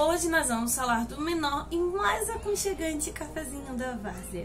Hoje nós vamos falar do menor e mais aconchegante cafezinho da Várzea.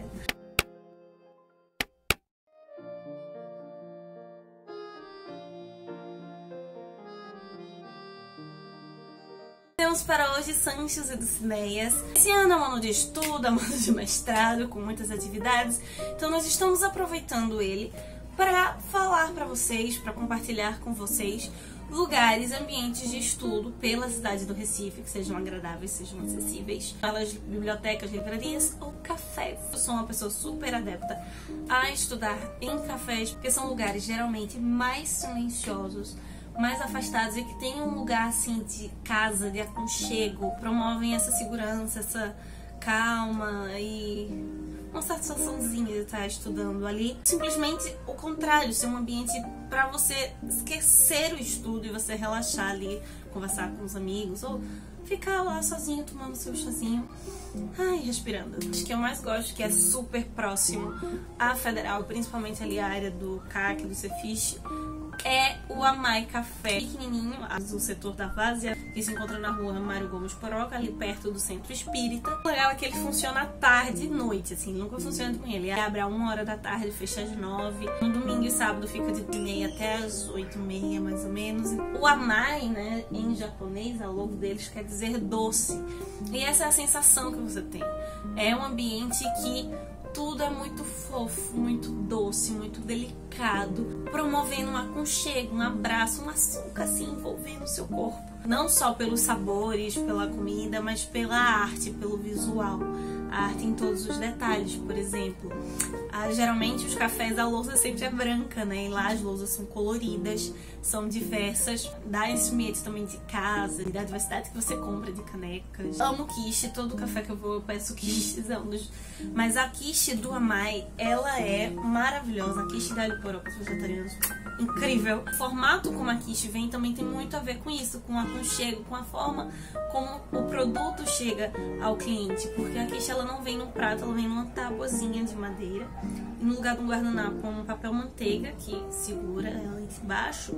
Temos para hoje Sanchos e Dulcineias. Esse ano é um ano de estudo, é um ano de mestrado, com muitas atividades. Então nós estamos aproveitando ele para falar para vocês, para compartilhar com vocês lugares, ambientes de estudo pela cidade do Recife, que sejam agradáveis, sejam acessíveis. Elas, bibliotecas, livrarias ou cafés. Eu sou uma pessoa super adepta a estudar em cafés, porque são lugares geralmente mais silenciosos, mais afastados e que tem um lugar assim de casa, de aconchego, promovem essa segurança, essa calma e uma satisfaçãozinha de estar estudando ali. Simplesmente o contrário, ser um ambiente para você esquecer o estudo e você relaxar ali, conversar com os amigos ou ficar lá sozinho tomando seu chazinho, respirando. Acho que eu mais gosto, que é super próximo à Federal, principalmente ali a área do CAC, do Cefis, é o Amai Café, pequenininho, do setor da Várzea, que se encontra na rua Mário Gomes Poroca, ali perto do Centro Espírita. O legal é que ele funciona à tarde e noite, assim, ele nunca funciona de manhã. Ele abre às 1 hora da tarde, fecha às 9. No domingo e sábado fica de 8h30 até às 8h30, mais ou menos. O Amai, né, em japonês, a logo deles quer dizer doce. E essa é a sensação que você tem. É um ambiente que tudo é muito fofo, muito doce, muito delicado, promovendo um aconchego, um abraço, um açúcar assim envolvendo o seu corpo. Não só pelos sabores, pela comida, mas pela arte, pelo visual. A arte em todos os detalhes, por exemplo. Geralmente os cafés, a louça sempre é branca, né? E lá as lousas são coloridas, são diversas. Dá esse ambiente também de casa, da diversidade que você compra de canecas. Amo quiche, todo café que eu vou eu peço quiche. Mas a quiche do Amai, ela é maravilhosa. A quiche da alho poró para os vegetarianos, incrível. O formato como a quiche vem também tem muito a ver com isso, com o aconchego, com a forma como o produto chega ao cliente. Porque a quiche ela não vem num prato, ela vem numa tabuazinha de madeira. E no lugar de um guardanapo com um papel manteiga que segura ela embaixo,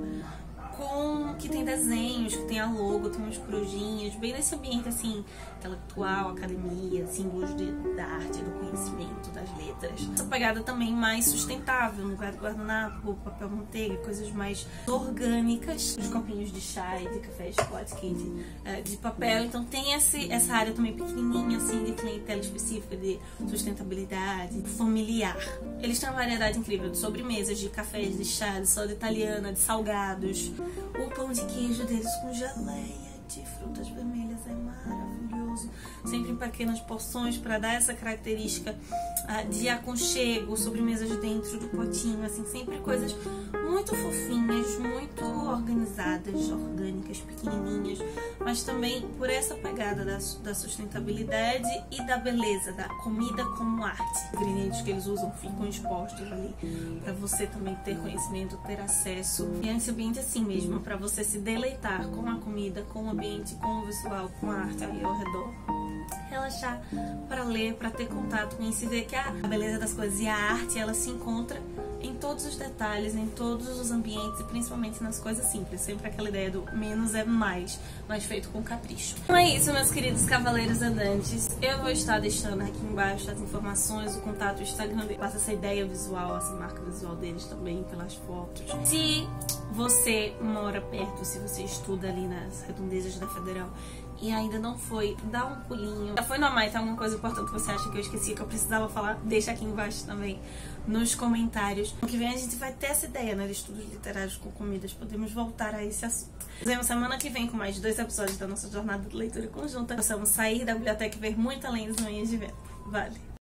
que tem desenhos, que tem a logo, tem umas corujinhas, bem nesse ambiente assim, intelectual, academia, símbolos da arte, do conhecimento, das letras. Essa pegada também mais sustentável, no lugar do guardanapo, papel manteiga, coisas mais orgânicas, os copinhos de chá e de café, chocolate quente, de papel. Então tem essa área também pequenininha, assim, de clientela específica, de sustentabilidade, familiar. Eles têm uma variedade incrível de sobremesas, de cafés, de chá, de soda italiana, de salgados. O pão de queijo deles com geleia de frutas vermelhas é maravilhoso. Sempre em pequenas porções para dar essa característica de aconchego, sobremesas dentro do potinho, assim, sempre coisas muito fofinhas, muito organizadas, orgânicas, pequenininhas, mas também por essa pegada da sustentabilidade e da beleza, da comida como arte. Os ingredientes que eles usam ficam expostos ali para você também ter conhecimento, ter acesso. E é esse ambiente assim mesmo, para você se deleitar com a comida, com o ambiente, com o visual, com a arte ali ao redor. Relaxar para ler, para ter contato com isso e ver que a beleza das coisas e a arte, ela se encontra em todos os detalhes, em todos os ambientes e principalmente nas coisas simples. Sempre aquela ideia do menos é mais, mas feito com capricho. Então é isso, meus queridos cavaleiros andantes. Eu vou estar deixando aqui embaixo as informações, o contato, o Instagram, passa essa ideia visual, essa marca visual deles também pelas fotos. Se você mora perto, se você estuda ali nas redondezas da Federal e ainda não foi, dá um pulinho. Já foi no Amai, tá alguma coisa importante que você acha que eu esqueci, que eu precisava falar? Deixa aqui embaixo também nos comentários. No que vem a gente vai ter essa ideia, né, de estudos literários com comidas. Podemos voltar a esse assunto. Nos vemos semana que vem com mais 2 episódios da nossa jornada de leitura conjunta. Possamos sair da biblioteca e ver muito além das manhãs de vento. Vale!